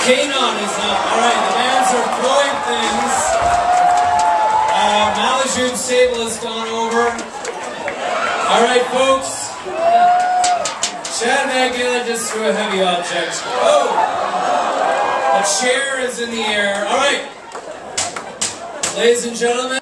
Kanon is up. Alright, the bands are throwing things. Malajune's table has gone over. Alright, folks. Chad Magdalene just threw a heavy object. Oh! A chair is in the air. Alright. Ladies and gentlemen.